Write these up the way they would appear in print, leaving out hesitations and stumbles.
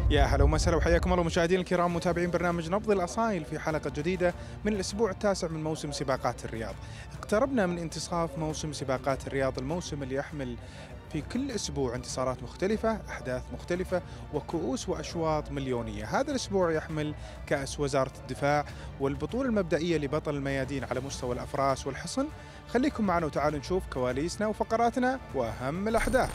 يا هلا ومسهلا وحياكم الله مشاهدينا الكرام متابعين برنامج نبض الأصايل في حلقة جديدة من الأسبوع التاسع من موسم سباقات الرياض. اقتربنا من انتصاف موسم سباقات الرياض، الموسم اللي يحمل في كل أسبوع انتصارات مختلفة، أحداث مختلفة وكؤوس وأشواط مليونية. هذا الأسبوع يحمل كأس وزارة الدفاع والبطولة المبدئية لبطل الميادين على مستوى الأفراس والحصن. خليكم معنا وتعالوا نشوف كواليسنا وفقراتنا وأهم الأحداث.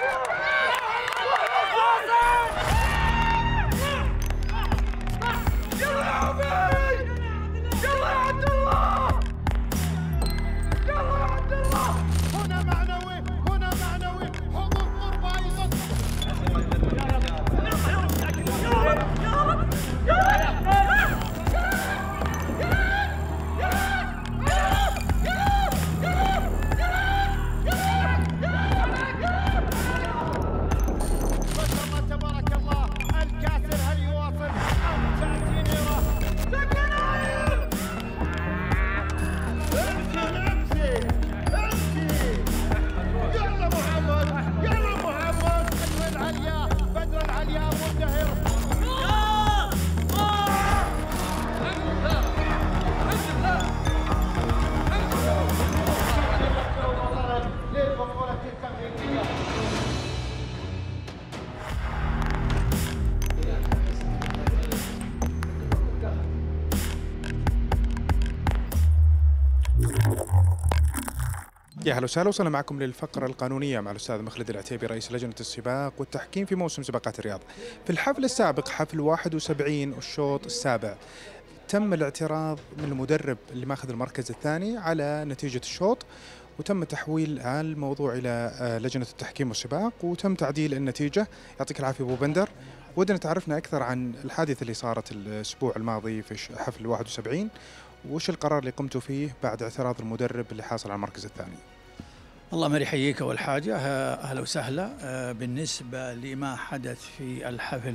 يا هلا وسهلا، وصلنا معكم للفقرة القانونية مع الأستاذ مخلد العتيبي رئيس لجنة السباق والتحكيم في موسم سباقات الرياض. في الحفل السابق حفل 71 الشوط السابع تم الاعتراض من المدرب اللي ماخذ المركز الثاني على نتيجة الشوط، وتم تحويل الموضوع إلى لجنة التحكيم والسباق وتم تعديل النتيجة. يعطيك العافية أبو بندر. ودنا تعرفنا أكثر عن الحادثة اللي صارت الأسبوع الماضي في حفل 71، وش القرار اللي قمتوا فيه بعد اعتراض المدرب اللي حاصل على المركز الثاني؟ الله ما يحييك. أول حاجة أهلا وسهلا. بالنسبة لما حدث في الحفل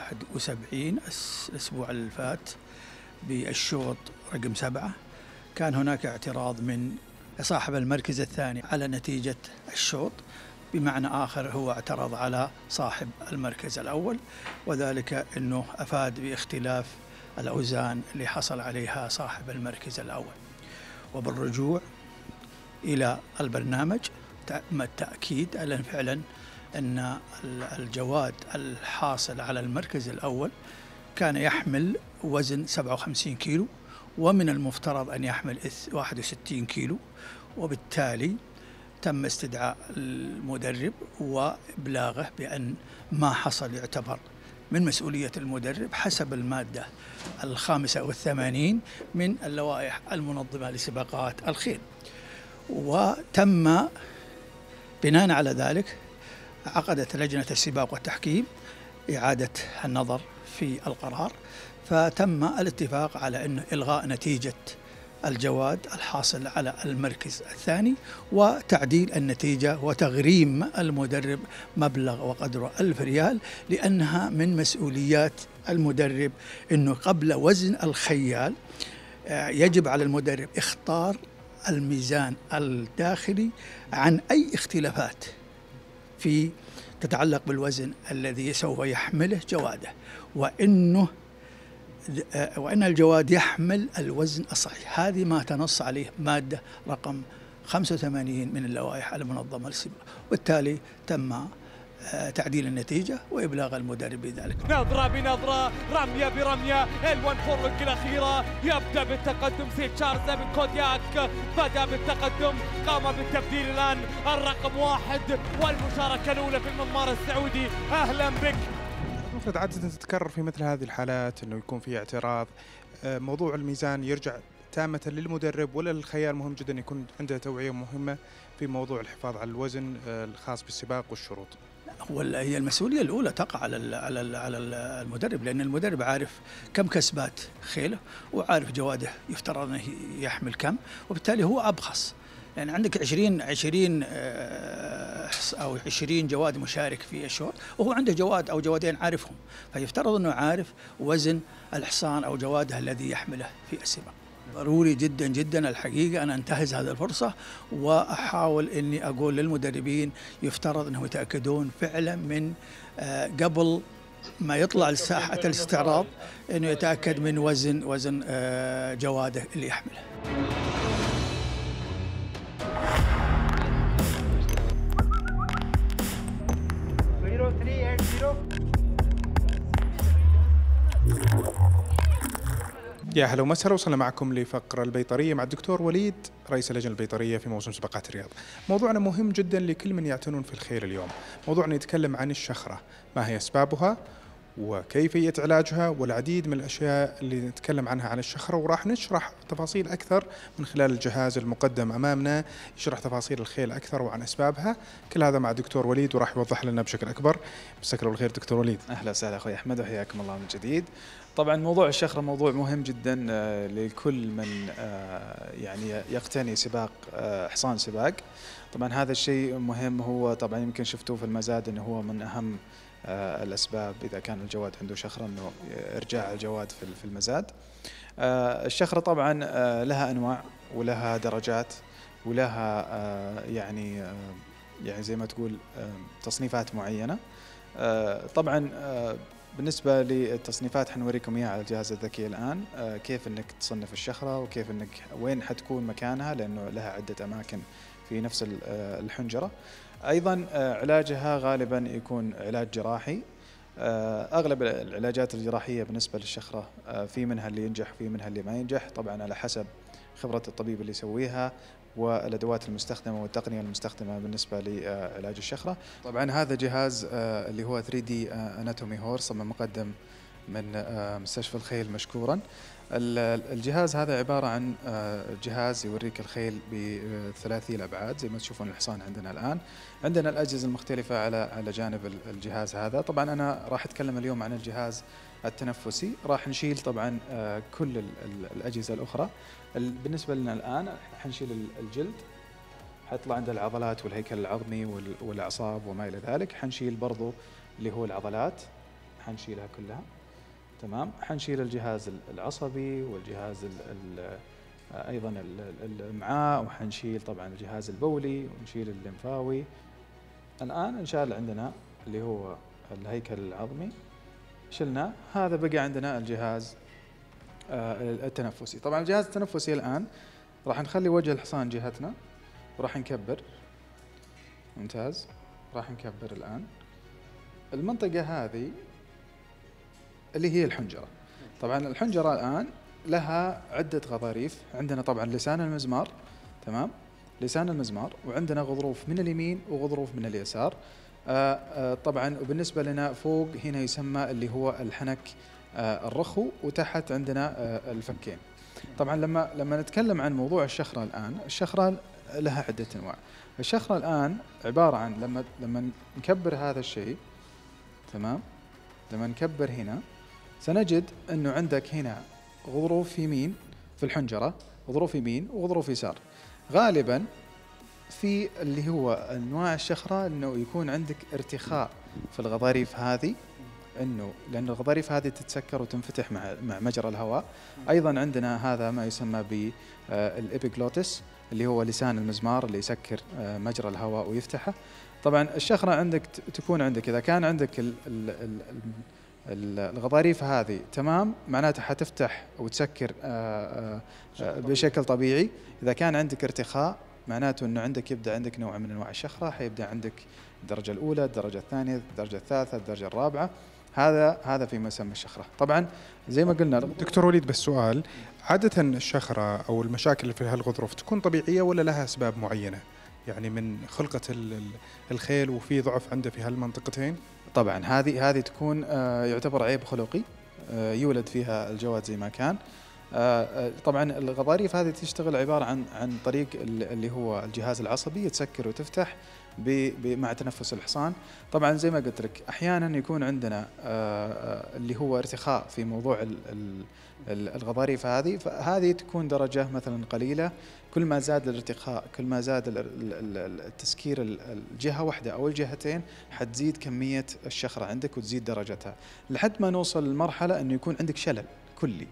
71 الأسبوع اللي فات بالشوط رقم 7، كان هناك اعتراض من صاحب المركز الثاني على نتيجة الشوط، بمعنى آخر هو اعترض على صاحب المركز الأول، وذلك أنه أفاد باختلاف الأوزان اللي حصل عليها صاحب المركز الأول. وبالرجوع إلى البرنامج تم التأكيد على فعلا أن الجواد الحاصل على المركز الأول كان يحمل وزن 57 كيلو، ومن المفترض أن يحمل 61 كيلو، وبالتالي تم استدعاء المدرب وإبلاغه بأن ما حصل يعتبر من مسؤولية المدرب حسب المادة 85 من اللوائح المنظمة لسباقات الخيل. وتم بناء على ذلك عقدت لجنة السباق والتحكيم إعادة النظر في القرار، فتم الاتفاق على أن إلغاء نتيجة الجواد الحاصل على المركز الثاني وتعديل النتيجة وتغريم المدرب مبلغ وقدره 1000 ريال، لأنها من مسؤوليات المدرب أنه قبل وزن الخيال يجب على المدرب اختار الميزان الداخلي عن أي اختلافات في تتعلق بالوزن الذي سوف يحمله جواده، وأن الجواد يحمل الوزن الصحيح. هذه ما تنص عليه مادة رقم 85 من اللوائح المنظمة للسباق، وبالتالي تم تعديل النتيجة وإبلاغ المدرب بذلك. نظرة بنظرة، رمية برمية، الوان فورك الأخيرة، يبدأ بالتقدم سيد تشارلز بن كودياك، بدأ بالتقدم، قام بالتبديل الآن الرقم 1 والمشاركة الأولى في المضمار السعودي. أهلا بك. المفروض عادة تتكرر في مثل هذه الحالات انه يكون في اعتراض، موضوع الميزان يرجع تامة للمدرب ولا للخيال؟ مهم جدا يكون عنده توعية مهمة في موضوع الحفاظ على الوزن الخاص بالسباق والشروط. هي المسؤولية الأولى تقع على المدرب، لأن المدرب عارف كم كسبات خيله وعارف جواده يفترض أنه يحمل كم، وبالتالي هو أبخص. يعني عندك 20 أو 20 جواد مشارك في الشوط، وهو عنده جواد أو جوادين عارفهم، فيفترض أنه عارف وزن الحصان أو جواده الذي يحمله في السباق. ضروري جدا جدا الحقيقة أنا أنتهز هذه الفرصة وأحاول أني أقول للمدربين يفترض أنهم يتأكدون فعلا من قبل ما يطلع لساحة الاستعراض انه يتأكد من وزن جواده اللي يحمله. يا هلا ومسهلا، وصلنا معكم لفقرة البيطرية مع الدكتور وليد رئيس اللجنة البيطرية في موسم سباقات الرياض. موضوعنا مهم جدا لكل من يعتنون في الخيل اليوم. موضوعنا يتكلم عن الشخرة، ما هي أسبابها وكيفية علاجها والعديد من الأشياء اللي نتكلم عنها عن الشخرة، وراح نشرح تفاصيل أكثر من خلال الجهاز المقدم أمامنا يشرح تفاصيل الخيل أكثر وعن أسبابها. كل هذا مع الدكتور وليد وراح يوضح لنا بشكل أكبر. مساك الله بالخير دكتور وليد. أهلا وسهلا أخوي أحمد وحياكم الله من جديد. طبعا موضوع الشخرة موضوع مهم جدا لكل من يعني يقتني سباق حصان سباق. طبعا هذا الشيء مهم، هو طبعا يمكن شفتوه في المزاد انه هو من اهم الاسباب اذا كان الجواد عنده شخرة انه ارجاع الجواد في المزاد. الشخرة طبعا لها انواع ولها درجات ولها يعني زي ما تقول تصنيفات معينة. طبعا بالنسبة للتصنيفات حنوريكم إياها على الجهاز الذكي الآن، كيف أنك تصنف الشخرة وكيف أنك وين حتكون مكانها، لأنه لها عدة أماكن في نفس الحنجرة. أيضا علاجها غالبا يكون علاج جراحي. أغلب العلاجات الجراحية بالنسبة للشخرة في منها اللي ينجح في منها اللي ما ينجح، طبعا على حسب خبرة الطبيب اللي يسويها والأدوات المستخدمة والتقنية المستخدمة بالنسبة لعلاج الشخرة. طبعا هذا جهاز اللي هو 3D Anatomy Horse مقدم من مستشفى الخيل مشكورا. الجهاز هذا عبارة عن جهاز يوريك الخيل بثلاثي الأبعاد زي ما تشوفون الحصان عندنا الآن. عندنا الأجهزة المختلفة على جانب الجهاز هذا. طبعا أنا راح أتكلم اليوم عن الجهاز التنفسي. راح نشيل طبعا كل الأجهزة الأخرى. بالنسبة لنا الآن حنشيل الجلد، حيطلع عند العضلات والهيكل العظمي والأعصاب وما إلى ذلك. حنشيل برضو اللي هو العضلات، حنشيلها كلها تمام. حنشيل الجهاز العصبي والجهاز أيضا الأمعاء، وحنشيل طبعا الجهاز البولي ونشيل الليمفاوي. الآن انشال عندنا اللي هو الهيكل العظمي شلناه. هذا بقى عندنا الجهاز التنفسي. طبعا الجهاز التنفسي الآن راح نخلي وجه الحصان جهتنا وراح نكبر. ممتاز. راح نكبر الآن المنطقة هذه اللي هي الحنجرة. طبعا الحنجرة الآن لها عدة غضاريف. عندنا طبعا لسان المزمار، تمام، لسان المزمار، وعندنا غضروف من اليمين وغضروف من اليسار. طبعا وبالنسبة لنا فوق هنا يسمى اللي هو الحنك الرخو، وتحت عندنا الفكين. طبعا لما نتكلم عن موضوع الشخرة الآن، الشخرة لها عدة أنواع. الشخرة الآن عبارة عن لما نكبر هذا الشيء، تمام، لما نكبر هنا سنجد أنه عندك هنا غضروف يمين في الحنجرة، غضروف يمين وغضروف يسار. غالبا في اللي هو أنواع الشخرة أنه يكون عندك ارتخاء في الغضاريف هذه، انه لان الغضاريف هذه تتسكر وتنفتح مع مجرى الهواء. ايضا عندنا هذا ما يسمى بالابيجلوتس اللي هو لسان المزمار اللي يسكر مجرى الهواء ويفتحه. طبعا الشخرة عندك تكون عندك اذا كان عندك الغضاريف هذه تمام، معناتها حتفتح وتسكر بشكل طبيعي. اذا كان عندك ارتخاء معناته انه يبدا عندك نوع من انواع الشخرة، حيبدا عندك الدرجة الأولى، الدرجة الثانية، الدرجة الثالثة، الدرجة الرابعة. هذا في مسمى الشخرة. طبعا زي ما قلنا. دكتور وليد بس سؤال، عادة الشخرة أو المشاكل اللي في هالغضروف تكون طبيعية ولا لها أسباب معينة؟ يعني من خلقة الخيل وفي ضعف عنده في هالمنطقتين؟ طبعا هذه تكون يعتبر عيب خلقي يولد فيها الجواد زي ما كان. طبعا الغضاريف هذه تشتغل عبارة عن طريق اللي هو الجهاز العصبي، يتسكر وتفتح مع تنفس الحصان. طبعا زي ما قلت لك احيانا يكون عندنا اللي هو ارتخاء في موضوع الغضاريف هذه، فهذه تكون درجة مثلا قليلة. كل ما زاد الارتخاء كل ما زاد التسكير الجهة واحدة أو الجهتين حتزيد كمية الشخرة عندك وتزيد درجتها، لحد ما نوصل لمرحلة أنه يكون عندك شلل كلي.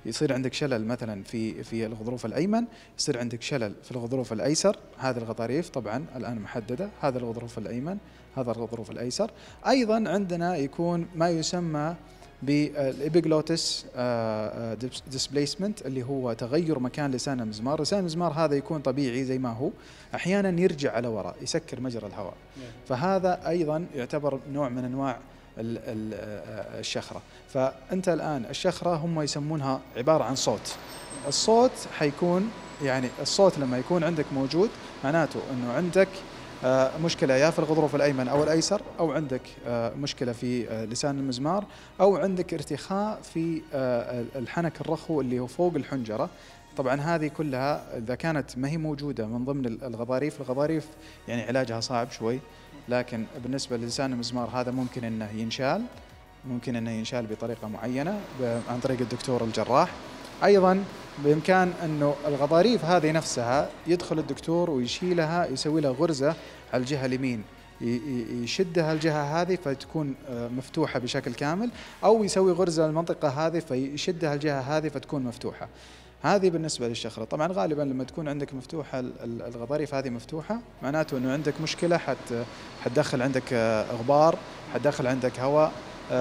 يصير عندك شلل مثلا في الغضروف الأيمن، يصير عندك شلل في الغضروف الأيسر. هذه الغضاريف طبعا الآن محددة، هذا الغضروف الأيمن، هذا الغضروف الأيسر. أيضا عندنا يكون ما يسمى بالإبيجلوتس ديسبليسمنت، اللي هو تغير مكان لسان المزمار. لسان المزمار هذا يكون طبيعي زي ما هو، أحيانا يرجع على وراء، يسكر مجرى الهواء. فهذا أيضا يعتبر نوع من أنواع الشخرة. فأنت الآن الشخرة هم يسمونها عبارة عن صوت. الصوت حيكون يعني الصوت لما يكون عندك موجود معناته أنه عندك مشكلة يا في الغضروف الأيمن أو الأيسر، أو عندك مشكلة في لسان المزمار، أو عندك ارتخاء في الحنك الرخو اللي هو فوق الحنجرة. طبعا هذه كلها إذا كانت ما هي موجودة من ضمن الغضاريف يعني علاجها صعب شوي، لكن بالنسبة للسان المزمار هذا ممكن أنه ينشال بطريقة معينة عن طريق الدكتور الجراح. أيضا بإمكان أنه الغضاريف هذه نفسها يدخل الدكتور ويشيلها، يسوي لها غرزة على الجهة اليمين، يشدها الجهة هذه فتكون مفتوحة بشكل كامل، أو يسوي غرزة للمنطقة هذه فيشدها الجهة هذه فتكون مفتوحة. هذه بالنسبة للشخرة. طبعا غالبا لما تكون عندك مفتوحة الغضاريف هذه مفتوحة معناته أنه عندك مشكلة، حتدخل عندك غبار، حتدخل عندك هواء.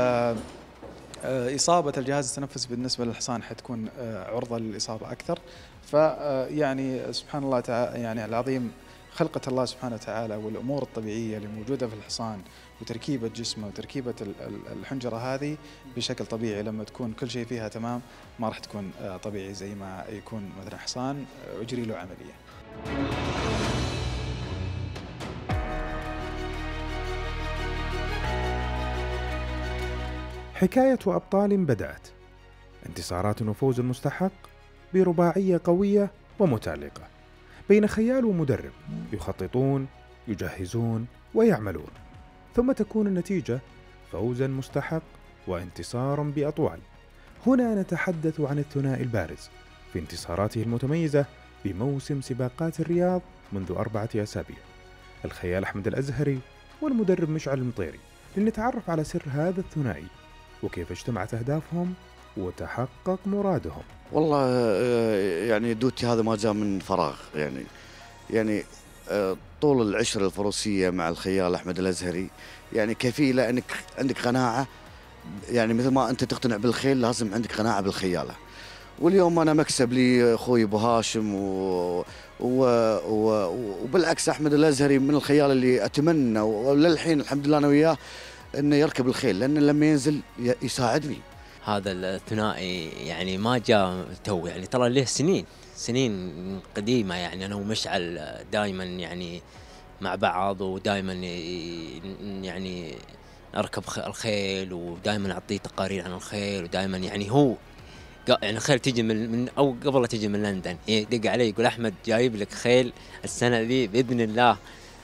إصابة الجهاز التنفسي بالنسبة للحصان حتكون عرضة للإصابة أكثر. فيعني سبحان الله تعالى يعني العظيم، خلقة الله سبحانه وتعالى والأمور الطبيعية اللي موجودة في الحصان وتركيبة جسمه وتركيبة الحنجرة هذه بشكل طبيعي، لما تكون كل شيء فيها تمام ما راح تكون طبيعي زي ما يكون مثلا حصان أجري له عملية. حكاية أبطال بدأت، انتصارات وفوز مستحق برباعية قوية ومتألقة بين خيال ومدرب، يخططون، يجهزون ويعملون، ثم تكون النتيجة فوزا مستحق وانتصارا بأطوال. هنا نتحدث عن الثنائي البارز في انتصاراته المتميزة بموسم سباقات الرياض منذ 4 أسابيع، الخيال أحمد الأزهري والمدرب مشعل المطيري، لنتعرف على سر هذا الثنائي وكيف اجتمعت أهدافهم وتحقق مرادهم. والله يعني دوتي هذا ما جاء من فراغ، يعني طول العشرة الفروسية مع الخيال أحمد الأزهري يعني كفيلة أنك عندك قناعة، يعني مثل ما أنت تقتنع بالخيل لازم عندك قناعة بالخيالة. واليوم أنا مكسب لي أخوي أبو هاشم وبالعكس أحمد الأزهري من الخيال اللي أتمنى وللحين الحمد لله أنا وياه أنه يركب الخيل، لأن لما ينزل يساعدني. هذا الثنائي يعني ما جاء تو، يعني ترى له سنين قديمة، يعني أنا ومشعل دائما يعني مع بعض، ودائما يعني أركب الخيل، ودائما أعطيه تقارير عن الخيل، ودائما يعني هو يعني خيل تجي من أو قبل لا تجي من لندن يدق علي يقول أحمد جايب لك خيل السنة ذي بإذن الله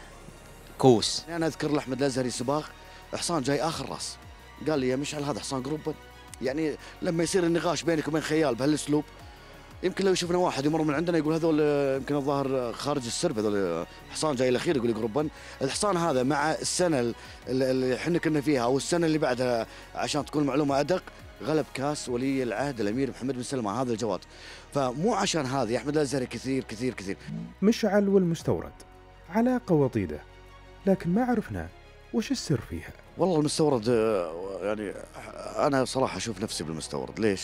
كوس. أنا أذكر لأحمد الأزهري سباق حصان جاي آخر راس، قال لي يا مشعل هذا حصان جروبا. يعني لما يصير النقاش بينك وبين خيال بهالاسلوب، يمكن لو يشوفنا واحد يمر من عندنا يقول هذول يمكن الظاهر خارج السرب، هذول حصان جاي الاخير يقول جروبا. الحصان هذا مع السنه اللي احنا كنا فيها او السنه اللي بعدها عشان تكون المعلومه ادق، غلب كاس ولي العهد الامير محمد بن سلمان هذا الجواد. فمو عشان هذه احمد الازهري كثير كثير كثير. مشعل والمستورد علاقه وطيده، لكن ما عرفنا وش السر فيها. والله المستورد يعني أنا صراحة أشوف نفسي بالمستورد. ليش؟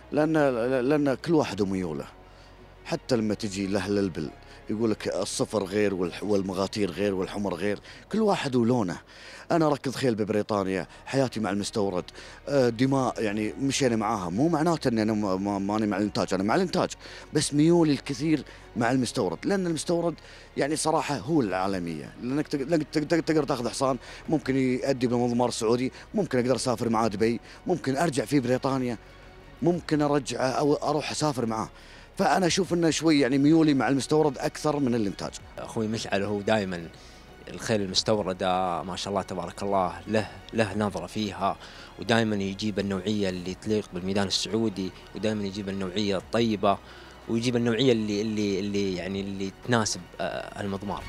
لأن كل واحد وميوله. حتى لما تجي لأهل البل يقول لك الصفر غير والمغاتير غير والحمر غير، كل واحد ولونه. أنا ركض خيل ببريطانيا، حياتي مع المستورد، دماء يعني مشينا معاها، مو معناته أني أنا ماني مع الإنتاج، أنا مع الإنتاج، بس ميولي الكثير مع المستورد، لأن المستورد يعني صراحة هو العالمية، لأنك تقدر تاخذ حصان ممكن يؤدي بالمضمار السعودي، ممكن أقدر أسافر معاه دبي، ممكن أرجع في بريطانيا، ممكن أرجعه أو أروح أسافر معاه. فأنا أشوف أنه شوي يعني ميولي مع المستورد أكثر من الإنتاج. أخوي مشعل هو دائما الخيل المستوردة ما شاء الله تبارك الله له نظرة فيها، ودائما يجيب النوعية اللي تليق بالميدان السعودي، ودائما يجيب النوعية الطيبة، ويجيب النوعية اللي تناسب المضمار.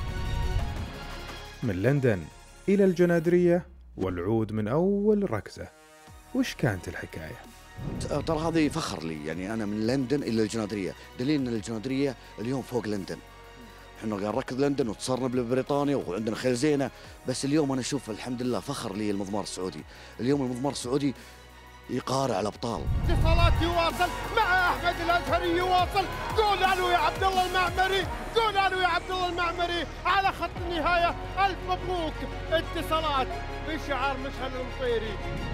من لندن إلى الجنادرية والعود من أول ركزة، وش كانت الحكاية؟ ترى هذه فخر لي، يعني أنا من لندن إلى الجنادرية، دليل أن الجنادرية اليوم فوق لندن. احنا قاعد نركض لندن وتصرنا ببريطانيا وعندنا خيل زينة، بس اليوم أنا أشوف الحمد لله فخر لي المضمار السعودي. اليوم المضمار السعودي يقارع الأبطال. اتصالات يواصل مع أحمد الأزهري، يواصل قول ألو يا عبد الله المعمري، قول ألو يا عبد الله المعمري على خط النهاية. ألف مبروك اتصالات بشعار مشعل المطيري.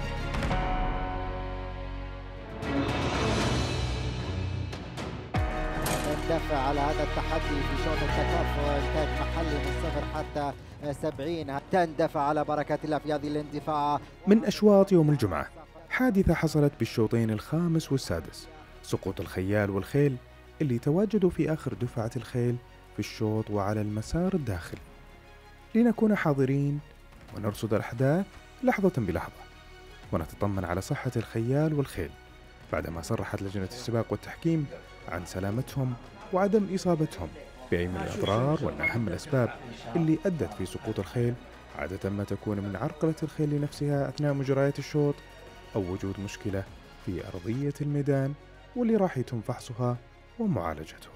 ندافع على هذا التحدي في شوط التكافؤ، انتاج محلي من 0 حتى 70. تندفع على بركة الله في هذه الاندفاع. من أشواط يوم الجمعة حادثة حصلت بالشوطين الخامس والسادس، سقوط الخيال والخيل اللي تواجدوا في آخر دفعة الخيل في الشوط وعلى المسار الداخلي. لنكون حاضرين ونرصد الأحداث لحظة بلحظة ونتطمن على صحة الخيال والخيل بعدما صرحت لجنة السباق والتحكيم عن سلامتهم وعدم إصابتهم بأي من الأضرار، وأن أهم الأسباب اللي أدت في سقوط الخيل عادة ما تكون من عرقلة الخيل نفسها أثناء مجريات الشوط أو وجود مشكلة في أرضية الميدان واللي راح يتم فحصها ومعالجتها.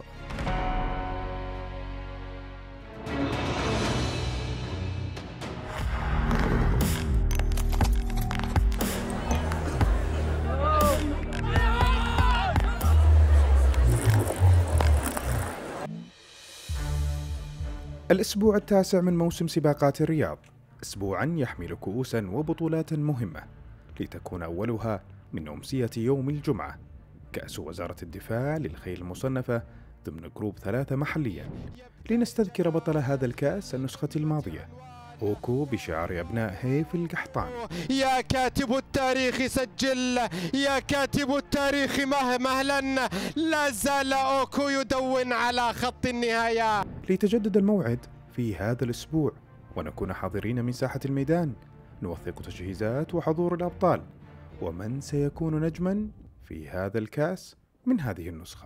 الأسبوع التاسع من موسم سباقات الرياض، أسبوعاً يحمل كؤوساً وبطولات مهمة، لتكون أولها من أمسية يوم الجمعة كأس وزارة الدفاع للخيل المصنفة ضمن جروب 3 محلياً. لنستذكر بطل هذا الكأس النسخة الماضية أوكو بشعار أبناء هيف القحطاني. يا كاتب التاريخ سجل، يا كاتب التاريخ مهلا، لا زال أوكو يدون على خط النهاية. ليتجدد الموعد في هذا الأسبوع ونكون حاضرين من ساحة الميدان، نوثق تجهيزات وحضور الأبطال ومن سيكون نجماً في هذا الكأس من هذه النسخة.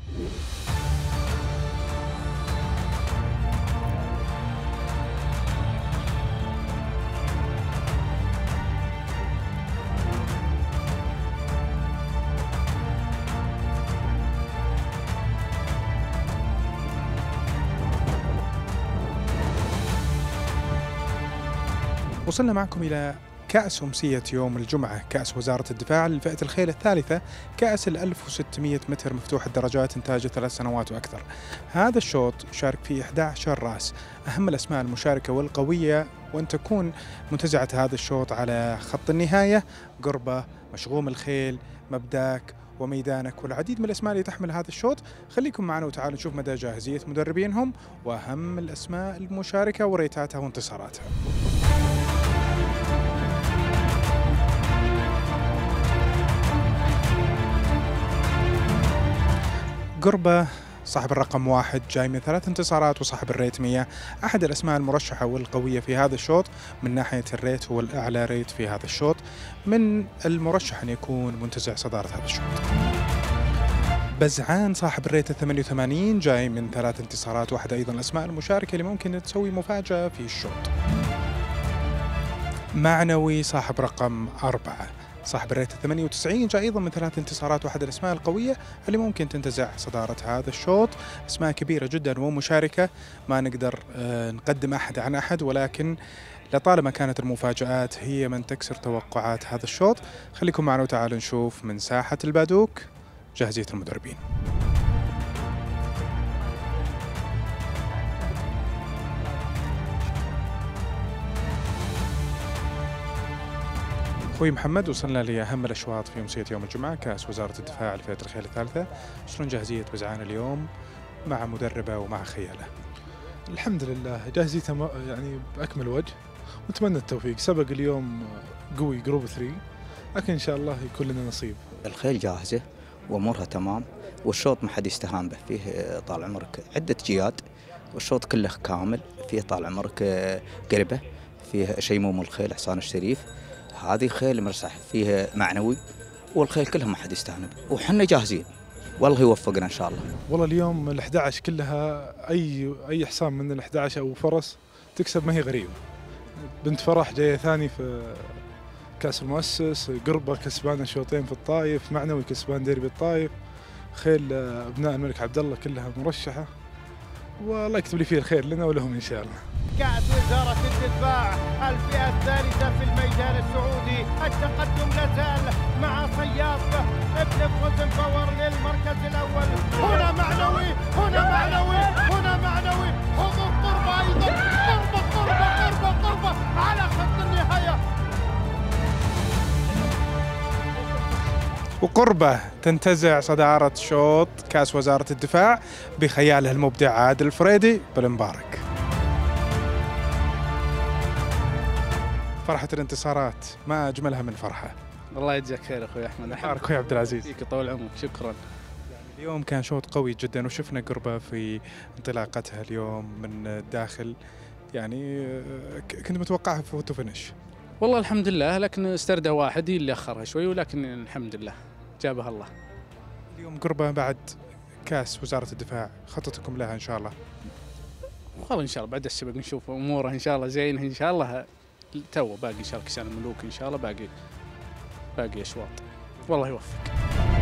وصلنا معكم إلى كأس أمسية يوم الجمعة، كأس وزارة الدفاع لفئة الخيل الثالثة، كأس 1600 متر مفتوح الدرجات إنتاجه 3 سنوات وأكثر. هذا الشوط يشارك فيه 11 رأس، أهم الأسماء المشاركة والقوية، وأن تكون منتزعة هذا الشوط على خط النهاية قربة، مشغوم الخيل، مبداك وميدانك، والعديد من الأسماء اللي تحمل هذا الشوط. خليكم معنا وتعالوا نشوف مدى جاهزية مدربينهم وأهم الأسماء المشاركة وريتاتها وانتصاراتها. قربة صاحب الرقم 1 جاي من 3 انتصارات وصاحب الريت 100، أحد الأسماء المرشحة والقوية في هذا الشوط من ناحية الريت، هو الأعلى ريت في هذا الشوط، من المرشح أن يكون منتزع صدارة هذا الشوط. بزعان صاحب الريت 88 جاي من 3 انتصارات، واحد أيضا الأسماء المشاركة اللي ممكن تسوي مفاجأة في الشوط. معنوي صاحب رقم 4 صاحب الريت 98 جاء أيضا من 3 انتصارات، واحد الأسماء القوية اللي ممكن تنتزع صدارة هذا الشوط. أسماء كبيرة جدا ومشاركة، ما نقدر نقدم أحد عن أحد، ولكن لطالما كانت المفاجآت هي من تكسر توقعات هذا الشوط. خليكم معنا وتعالوا نشوف من ساحة البادوك جاهزية المدربين. أخوي محمد، وصلنا لأهم الأشواط في أمسية يوم الجمعة، كأس وزارة الدفاع لفئة الخيل الثالثة. شلون جاهزية بزعان اليوم مع مدربه ومع خياله؟ الحمد لله جاهزيته يعني بأكمل وجه، ونتمنى التوفيق. سبق اليوم قوي جروب 3، لكن إن شاء الله يكون لنا نصيب. الخيل جاهزة وأمورها تمام، والشوط ما حد يستهان به، فيه طال عمرك عدة جياد، والشوط كله كامل، فيه طال عمرك قربة، فيه شيموم الخيل حصان الشريف، هذه خيل مرسح فيها معنوي، والخيل كلها ما حد يستهان به، وحنا جاهزين والله يوفقنا ان شاء الله. والله اليوم ال11 كلها اي حصان من ال11 او فرس تكسب ما هي غريبه. بنت فرح جايه ثاني في كاس المؤسس، قربة كسبان شوطين في الطايف، معنوي كسبان ديربي الطايف، خيل ابناء الملك عبد الله كلها مرشحه، والله يكتب لي فيه الخير لنا ولهم ان شاء الله. كأس وزارة الدفاع الفئة الثالثة في الميدان السعودي، التقدم لازال مع صياف ابن فوزن باور للمركز الأول. هنا معنوي، هنا معنوي، هنا معنوي، حضور قربة أيضا، قربة على خط النهاية. وقربة تنتزع صدارة شوط كأس وزارة الدفاع بخياله المبدع عادل الفريدي بالمبارك. فرحة الانتصارات ما أجملها من فرحة. الله يجزاك خير أخوي أحمد. مبارك أخوي عبد العزيز. فيك طول عمرك، شكرا. اليوم كان شوط قوي جدا، وشفنا قربة في انطلاقتها اليوم من الداخل، يعني كنت متوقعها فوتو فينش. والله الحمد لله، لكن استردى واحد هي اللي أخرها شوي، ولكن الحمد لله جابها الله. اليوم قربة بعد كاس وزارة الدفاع، خطتكم لها إن شاء الله؟ والله إن شاء الله بعد السبق نشوف أموره إن شاء الله زينه إن شاء الله. تو باقي إن شاء الله كسان الملوك إن شاء الله، باقي أشواط، والله يوفق.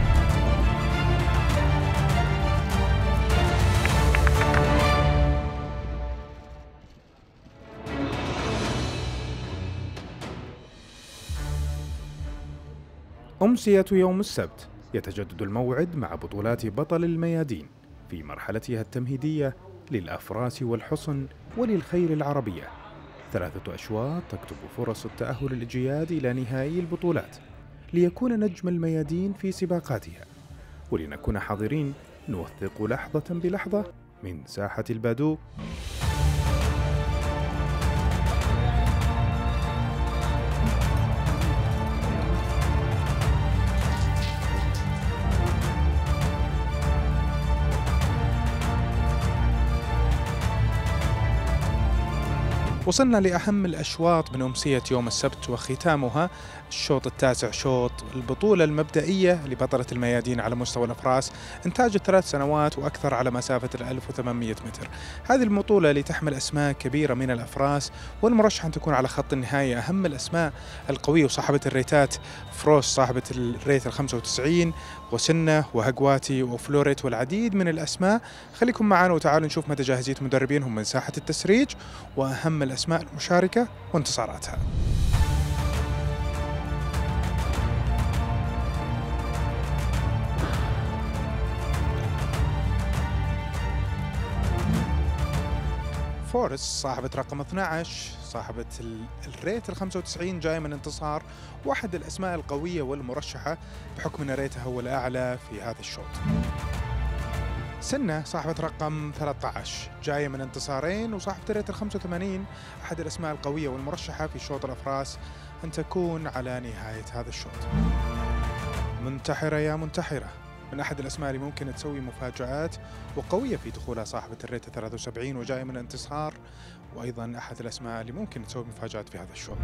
أمسية يوم السبت يتجدد الموعد مع بطولات بطل الميادين في مرحلتها التمهيدية للأفراس والحصن وللخيل العربية. 3 أشواط تكتب فرص التأهل الإجياد إلى نهائي البطولات، ليكون نجم الميادين في سباقاتها. ولنكون حاضرين نوثق لحظة بلحظة من ساحة البادوق. وصلنا لأهم الأشواط من أمسية يوم السبت، وختامها الشوط التاسع، شوط البطولة المبدئية لبطلة الميادين على مستوى الأفراس، إنتاج 3 سنوات وأكثر على مسافة 1800 متر. هذه البطولة اللي تحمل أسماء كبيرة من الأفراس، والمرشح أن تكون على خط النهاية أهم الأسماء القوية وصاحبة الريتات: فروس صاحبة الريت 95، وسنة وهقواتي وفلوريت، والعديد من الأسماء. خليكم معنا وتعالوا نشوف مدى جاهزية مدربينهم من ساحة التسريج وأهم الأسماء المشاركة وانتصاراتها. فورس صاحبة رقم 12، صاحبة الريت 95، جاية من انتصار، واحد الأسماء القوية والمرشحة بحكم أن ريتها هو الأعلى في هذا الشوط. سنة صاحبة رقم 13، جاية من انتصارين، وصاحبة الريت 85، أحد الأسماء القوية والمرشحة في شوط الأفراس أن تكون على نهاية هذا الشوط. منتحرة يا منتحرة، من أحد الأسماء اللي ممكن تسوي مفاجآت وقوية في دخولها، صاحبة الريت 73 وجاية من انتصار، وأيضا أحد الأسماء اللي ممكن تسوي مفاجآت في هذا الشوط.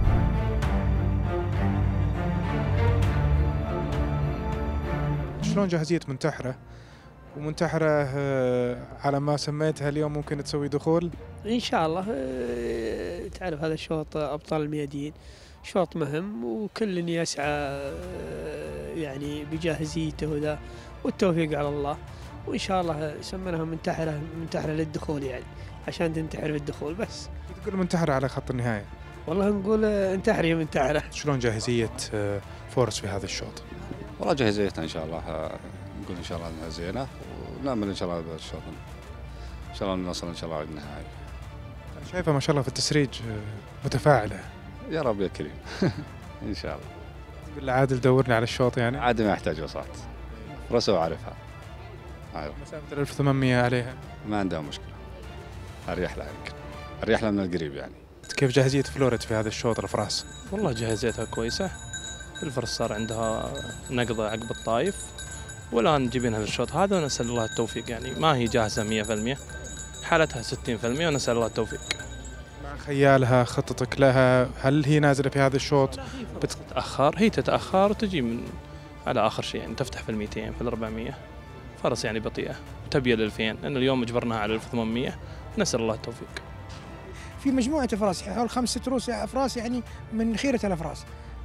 شلون جاهزية منتحرة؟ ومنتحرة على ما سميتها اليوم ممكن تسوي دخول؟ إن شاء الله. تعرف هذا الشوط أبطال الميادين شوط مهم، وكل يسعى يعني بجاهزيته وذا، والتوفيق على الله. وإن شاء الله سميناها منتحرة للدخول، يعني عشان تنتحر في الدخول بس. تقول منتحرة على خط النهاية؟ والله نقول انتحر يا منتحرة. شلون جاهزية فورس في هذا الشوط؟ والله جاهزيتنا إن شاء الله، نقول إن شاء الله أنها زينة، ونأمل إن شاء الله هذا الشوط إن شاء الله نوصل إن شاء الله للنهاية. شايفة ما شاء الله في التسريج متفاعلة. يا رب يا كريم. إن شاء الله. تقول لعادل دورني على الشوط يعني؟ عادل ما يحتاج وساط، رسو عارفها. مسافة 1800 عليها ما عندها مشكلة، أريح لها يمكن، أريح لها من القريب يعني. كيف جاهزية فلوريت في هذا الشوط الأفراس؟ والله جاهزيتها كويسة، الفرس صار عندها نقضة عقب الطايف، والآن جيبينها للشوط هذا، ونسأل الله التوفيق. يعني ما هي جاهزة 100%، حالتها 60%، ونسأل الله التوفيق. مع خيالها خطتك لها، هل هي نازلة في هذا الشوط؟ هي تتأخر وتجي من على آخر شيء، يعني تفتح في 200 في 400. فرس يعني بطيئة تبي 2000، لأن اليوم أجبرناها على 1800. نسأل الله التوفيق. في مجموعة أفراس حول 5 رؤوس أفراس، يعني من خيرة الأفراس.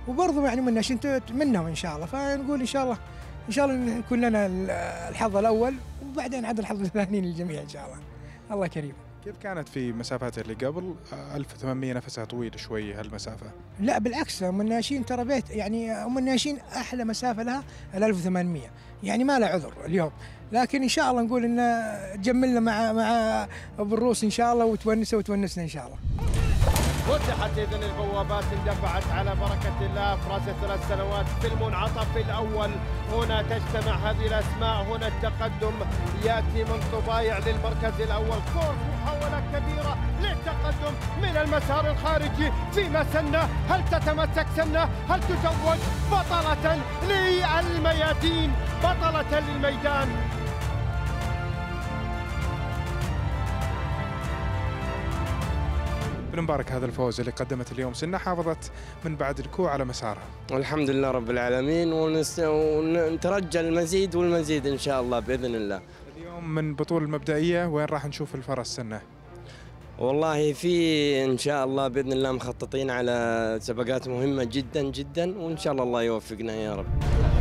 وبرضه يعني من ناشئين منهم ان شاء الله، فنقول ان شاء الله يكون لنا الحظ الاول وبعدين عاد الحظ الثاني للجميع ان شاء الله. الله كريم. كيف كانت في مسافات اللي قبل 1800 نفسها طويل شوي هالمسافة؟ لا بالعكس، ام الناشئين ترى بيت يعني ام الناشئين احلى مسافة لها 1800 يعني ما له عذر اليوم، لكن ان شاء الله نقول ان تجملنا مع ابو الروس ان شاء الله وتونسنا ان شاء الله. فتحت إذن البوابات، اندفعت على بركة الله أفراس 3 سنوات في المنعطف الأول. هنا تجتمع هذه الأسماء، هنا التقدم يأتي من طبايع للمركز الأول. كورس محاولة كبيرة للتقدم من المسار الخارجي في مسنة، هل تتمسك سنة؟ هل تتوج بطلة للميادين، بطلة للميدان؟ بالمبارك هذا الفوز اللي قدمت اليوم سنة، حافظت من بعد الكوع على مسارها. الحمد لله رب العالمين، ونترجى المزيد والمزيد إن شاء الله بإذن الله. اليوم من بطولة المبدئية وين راح نشوف الفرس سنة؟ والله في إن شاء الله بإذن الله مخططين على سباقات مهمة جدا جدا، وإن شاء الله يوفقنا يا رب.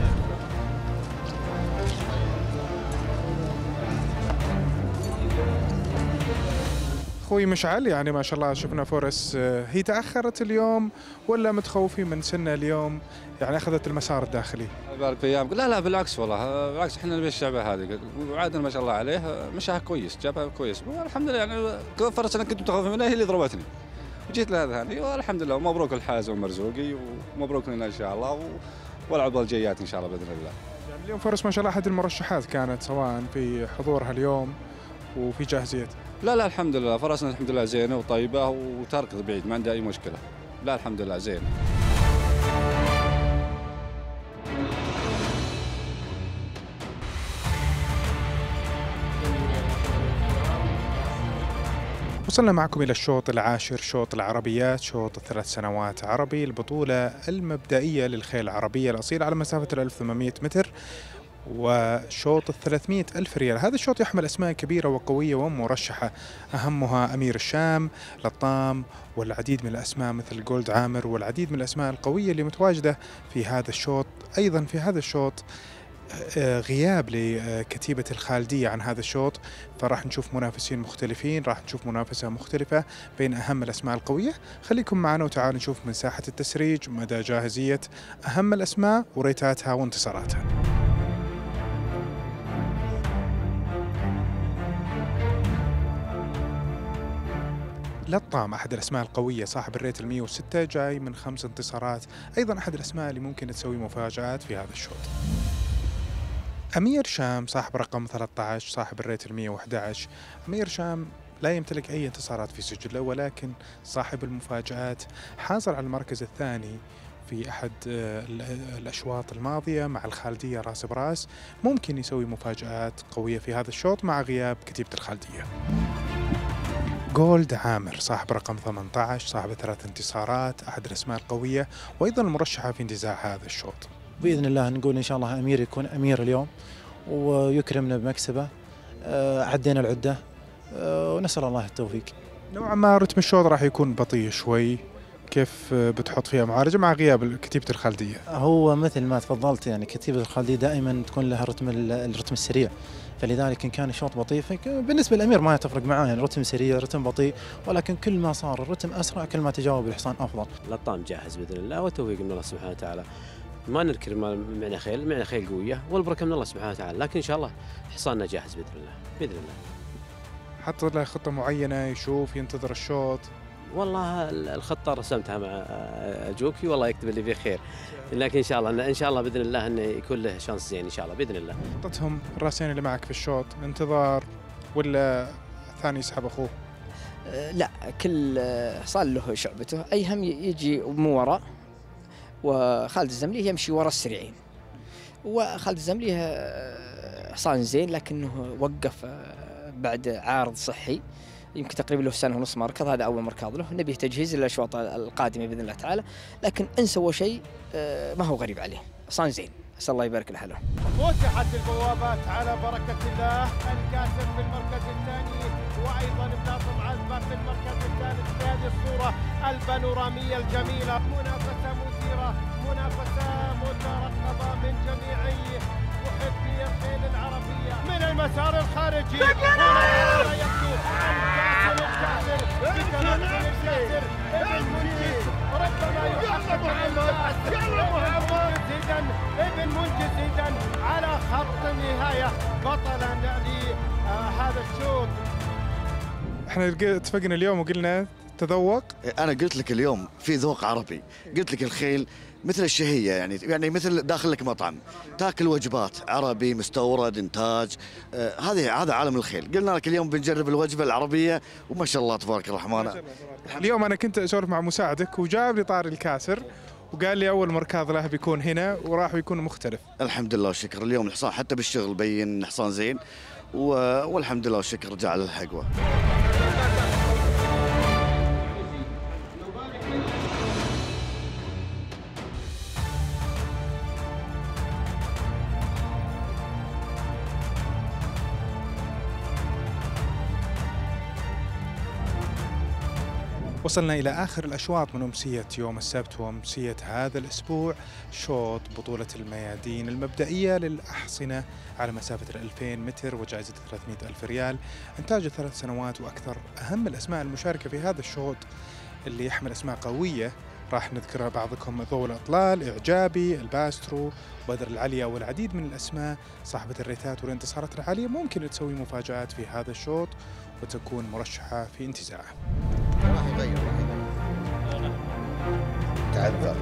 اخوي مشعل، يعني ما شاء الله شفنا فرس، هي تاخرت اليوم ولا متخوفين من سنه اليوم يعني اخذت المسار الداخلي؟ يبارك في ايامك. لا بالعكس والله، بالعكس احنا نبي الشعبه هذه، وعادنا ما شاء الله عليه مشاها كويس، جابها كويس والحمد لله. يعني فرس انا كنت متخوف منها هي اللي ضربتني وجيت لها ثاني، والحمد لله. ومبروك الحاز والمرزوقي، ومبروك لنا ان شاء الله، والعقبه الجايات ان شاء الله باذن الله. يعني اليوم فرس ما شاء الله احد المرشحات كانت، سواء في حضورها اليوم وفي جاهزيتها. لا الحمد لله، فرسنا الحمد لله زينه وطيبه وتركض بعيد، ما عندها اي مشكله. لا الحمد لله زين. وصلنا معكم إلى الشوط العاشر، شوط العربيات، شوط 3 سنوات عربي، البطولة المبدئية للخيل العربية الأصيلة على مسافة 1800 متر وشوط 300 ألف ريال. هذا الشوط يحمل أسماء كبيرة وقوية ومرشحة، أهمها أمير الشام، لطام، والعديد من الأسماء مثل جولد عامر، والعديد من الأسماء القوية اللي متواجدة في هذا الشوط. أيضا في هذا الشوط غياب لكتيبة الخالدية عن هذا الشوط، فراح نشوف منافسين مختلفين، راح نشوف منافسة مختلفة بين أهم الأسماء القوية. خليكم معنا وتعالوا نشوف من ساحة التسريج مدى جاهزية أهم الأسماء وريتاتها وانتصاراتها. لطام أحد الأسماء القوية، صاحب الريت 106، جاي من 5 انتصارات، أيضا أحد الأسماء اللي ممكن تسوي مفاجآت في هذا الشوط. أمير شام صاحب رقم 13، صاحب الريت 111. أمير شام لا يمتلك أي انتصارات في سجله، ولكن صاحب المفاجآت، حاصل على المركز الثاني في أحد الأشواط الماضية مع الخالدية راس براس، ممكن يسوي مفاجآت قوية في هذا الشوط مع غياب كتيبة الخالدية. جولد عامر صاحب رقم 18، صاحب 3 انتصارات، أحد الأسماء القوية وأيضا المرشحة في انتزاع هذا الشوط. بإذن الله نقول إن شاء الله أمير يكون أمير اليوم ويكرمنا بمكسبه. عدينا العدة ونسأل الله التوفيق. نوعا ما رتم الشوط راح يكون بطيء شوي، كيف بتحط فيها معالجة مع غياب كتيبة الخالدية؟ هو مثل ما تفضلت، يعني كتيبة الخالدية دائما تكون لها الرتم السريع، فلذلك إن كان الشوط بطيء بالنسبة للأمير ما تفرق معاه، يعني رتم سريع رتم بطيء، ولكن كل ما صار الرتم أسرع كل ما تجاوب الحصان أفضل. لطام جاهز بإذن الله والتوفيق من الله سبحانه وتعالى. ما ننكر معنا خيل قوية والبركة من الله سبحانه وتعالى، لكن إن شاء الله حصاننا جاهز بإذن الله بإذن الله. حط له خطة معينة، يشوف ينتظر الشوط؟ والله الخطة رسمتها مع جوكي، والله يكتب اللي فيه خير، لكن إن شاء الله بإذن الله إنه يكون له شانس زين إن شاء الله بإذن الله. خطتهم الراسين اللي معك في الشوط انتظار ولا ثاني يسحب أخوه؟ لا، كل حصان له شعبته، أي هم يجي من وراء، وخالد الزملي يمشي وراء السريعين، وخالد الزملي حصان زين لكنه وقف بعد عارض صحي يمكن تقريبا له سنة ونص ما ركض، هذا أول مركض له، نبيه تجهيز للأشواط القادمة بإذن الله تعالى، لكن إن سوى شيء ما هو غريب عليه، حصان زين، أسأل الله يبارك له. فتحت البوابات على بركة الله، الكاسر في المركز الثاني، وأيضا بناصم عزبة في المركز الثالث في هذه الصورة البانورامية الجميلة. منافسة مثيرة منافسة مترقبة من جميع محبي الخيل العربية. من المسار الخارجي هنا يبدو الكاسر الكاسر ابن منجز ربما يحقق ابن منجز إذن على خط النهاية بطلا لهذا الشوط. احنا اتفقنا اليوم وقلنا تذوق. انا قلت لك اليوم في ذوق عربي، قلت لك الخيل مثل الشهيه، يعني مثل داخل لك مطعم تاكل وجبات عربي مستورد انتاج. هذا عالم الخيل. قلنا لك اليوم بنجرب الوجبه العربيه وما شاء الله تبارك الرحمن. اليوم انا كنت اسولف مع مساعدك وجاب لي طاري الكاسر وقال لي اول مركاض له بيكون هنا وراح يكون مختلف. الحمد لله والشكر. اليوم الحصان حتى بالشغل بين حصان زين والحمد لله والشكر رجع للحقوه. وصلنا إلى آخر الأشواط من أمسية يوم السبت وأمسية هذا الأسبوع، شوط بطولة الميادين المبدئية للأحصنة على مسافة 2000 متر وجائزة 300 ألف ريال، إنتاج 3 سنوات وأكثر. أهم الأسماء المشاركة في هذا الشوط اللي يحمل أسماء قوية راح نذكرها بعضكم: ضوء الأطلال، إعجابي، الباسترو، بدر العليا، والعديد من الأسماء صاحبة الريتات والانتصارات العالية ممكن تسوي مفاجآت في هذا الشوط وتكون مرشحة في انتزاعه. راح يغير تعذر.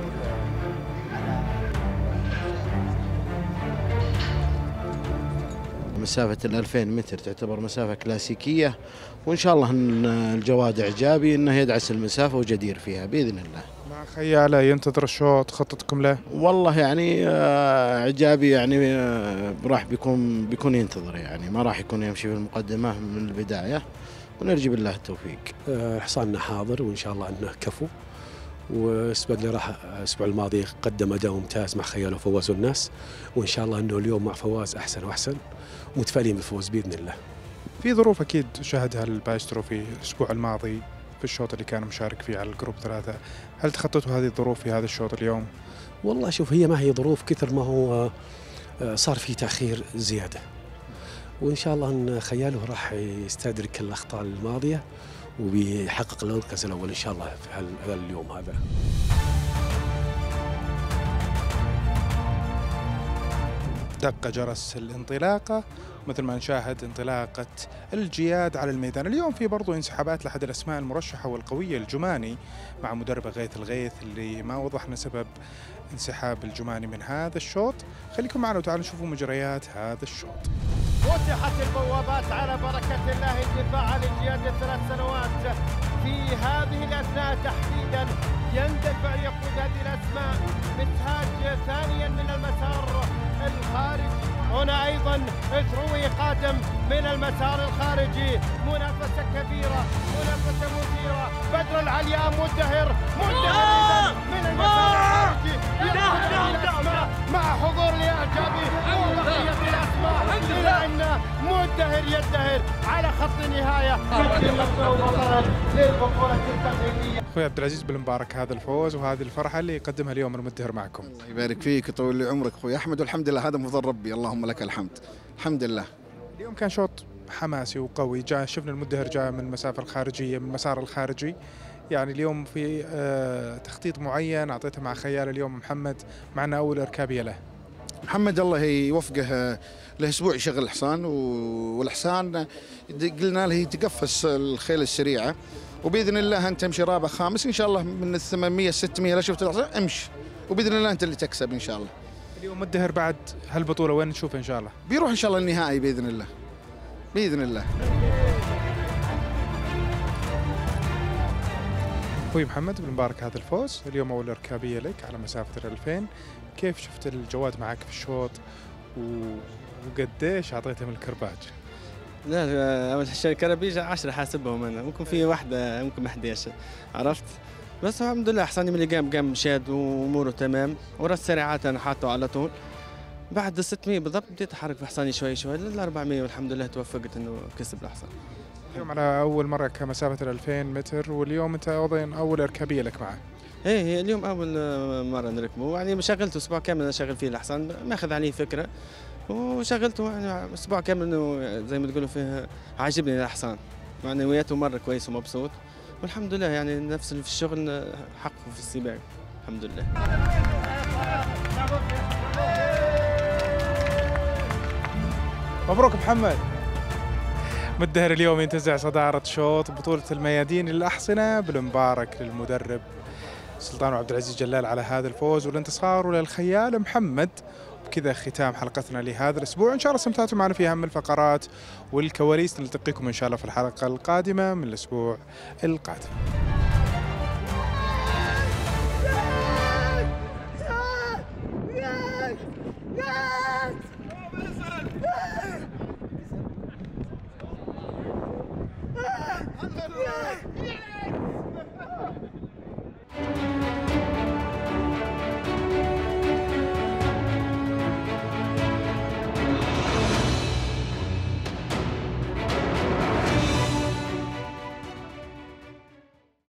مسافة 2000 متر تعتبر مسافة كلاسيكية، وإن شاء الله أن الجواد إعجابي أنه يدعس المسافة وجدير فيها بإذن الله. مع خياله ينتظر الشوط، خطتكم له؟ والله يعني إعجابي يعني راح بيكون ينتظر، يعني ما راح يكون يمشي في المقدمة من البداية، ونرجو بالله التوفيق. حصاننا حاضر وإن شاء الله أنه كفو، والسباق اللي راح الأسبوع الماضي قدم أداء ممتاز مع خيال وفواز والناس، وإن شاء الله أنه اليوم مع فواز أحسن وأحسن، ومتفائلين بالفوز بإذن الله. في ظروف أكيد شهدها البايسترو في الأسبوع الماضي في الشوط اللي كان مشارك فيه على الجروب 3، هل تخططوا هذه الظروف في هذا الشوط اليوم؟ والله شوف، هي ما هي ظروف كثر ما هو صار في تأخير زيادة، وإن شاء الله أن خياله راح يستدرك الأخطاء الماضية وبيحقق المركز الأول إن شاء الله في هذا اليوم هذا. دق جرس الانطلاقة مثل ما نشاهد انطلاقة الجياد على الميدان. اليوم في برضو انسحابات لأحد الأسماء المرشحة والقوية، الجماني مع مدربه غيث الغيث اللي ما وضحنا سبب انسحاب الجماني من هذا الشوط. خليكم معنا وتعالوا نشوفوا مجريات هذا الشوط. فتحت البوابات على بركة الله الدفاع لجياد 3 سنوات. في هذه الأثناء تحديدا يندفع يقود هذه الأسماء مسهاج ثانيا من المسار الخارجي. هنا أيضا تروي قادم من المسار الخارجي. منافسة كبيرة، منافسة مثيرة. بدر العليا مدهر من المسار الخارجي مع حضور لإعجابي وبقية الأسماء، إلى أن مدهر يدهر على خط النهاية. أخوي عبد العزيز بالمبارك، هذا الفوز وهذه الفرحة اللي يقدمها اليوم المدهر معكم. الله يبارك فيك ويطول لي عمرك أخوي أحمد، والحمد لله هذا مفضل ربي، اللهم لك الحمد. الحمد لله. اليوم كان شوط حماسي وقوي، شفنا المدهر جاء من المسافة الخارجية، من المسار الخارجي. يعني اليوم في تخطيط معين أعطيته مع خيال اليوم محمد، معنا أول إركابية له. محمد الله يوفقه، له أسبوع يشغل الحصان، والحصان قلنا له يتقفز الخيل السريعة، وبإذن الله أنت تمشي رابع خامس إن شاء الله من 800 600 لا شفت الحصان امشي، وبإذن الله أنت اللي تكسب إن شاء الله. اليوم مدهر بعد هالبطولة وين نشوفه إن شاء الله؟ بيروح إن شاء الله النهائي بإذن الله، بإذن الله. أخوي محمد بالمبارك هذا الفوز، اليوم أول إركابية لك على مسافة 2000، كيف شفت الجواد معك في الشوط وقديش أعطيته من الكرباج؟ لا أول شيء الكرابيج 10 حاسبهم أنا، ممكن في واحدة ممكن 11 عرفت، بس الحمد لله حصاني من اللي قام شاد وأموره تمام، ورا السريعات أنا حاطه على طول. بعد 600 بالضبط بديت أحرك في حصاني شوي شوي لل 400 والحمد لله توفقت إنه كسب الحصان. اليوم على أول مرة كمسافة 2000 متر، واليوم أنت أيضا أول إركابية لك معه. هي اليوم اول مره نركبه، يعني شغلته اسبوع كامل انا شغل فيه الحصان، ماخذ عليه فكره وشغلته يعني اسبوع كامل انه زي ما تقولوا فيه عاجبني الحصان، معنوياته مره كويس ومبسوط، والحمد لله يعني نفس اللي في الشغل حقه في السباق الحمد لله. مبروك محمد. مدهر اليوم ينتزع صدارة شوط بطولة الميادين للأحصنة، بالمبارك للمدرب سلطان وعبد العزيز جلال على هذا الفوز والانتصار، وللخيال محمد. بكذا ختام حلقتنا لهذا الأسبوع، إن شاء الله استمتعتوا معنا في أهم الفقرات والكواليس. نلتقيكم إن شاء الله في الحلقة القادمة من الأسبوع القادم.